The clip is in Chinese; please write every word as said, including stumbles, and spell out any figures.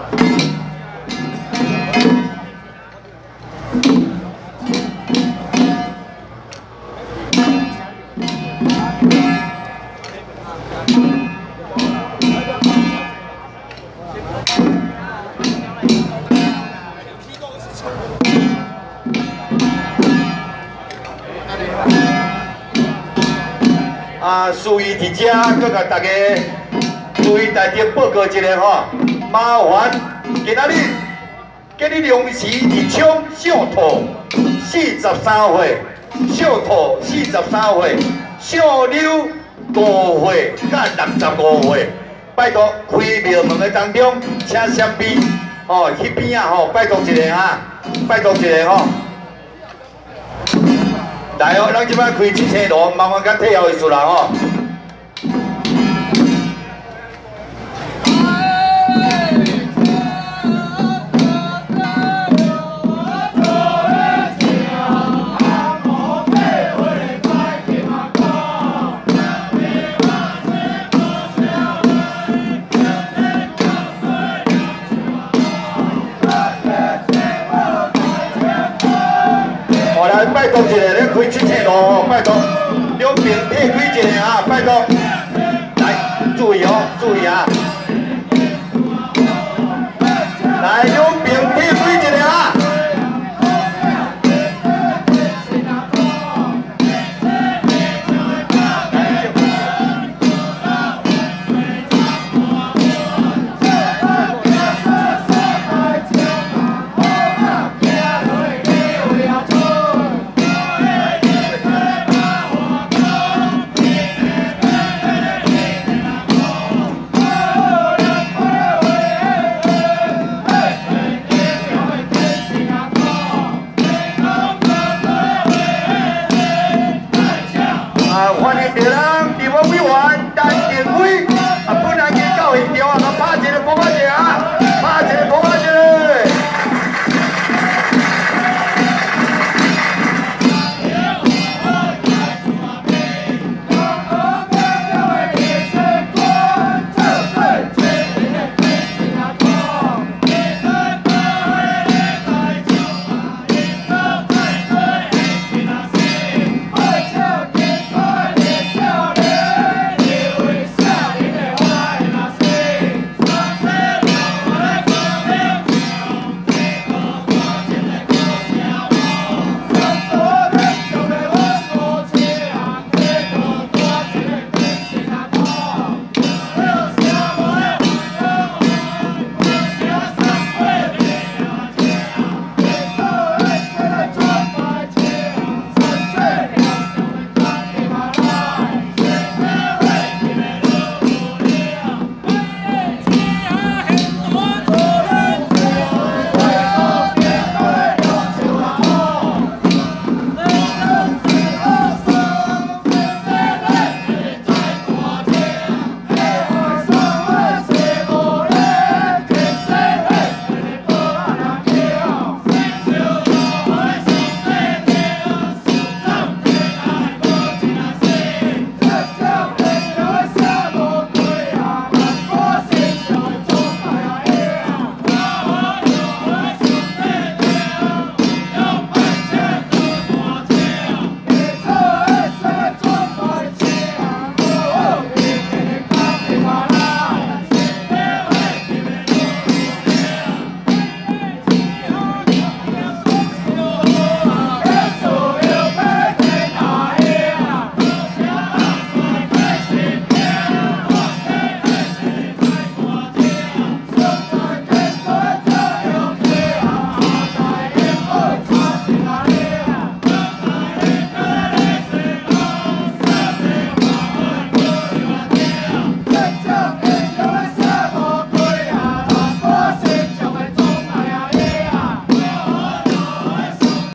啊，属于伫遮，佮甲大家注意台顶报告一下吼，麻烦今仔日今日龙时日冲小兔四十三岁，小兔四十三岁，小妞五岁甲六十五岁，拜托开庙门的当中，请闪避哦，迄边啊吼，拜托一下哈，拜托一下吼。 来哦，咱即摆开这车路，麻烦甲退后的事人哦。来，拜托一下，咧开这车路哦，拜托，两边退开一下啊，拜托。来，注意哦，注意啊。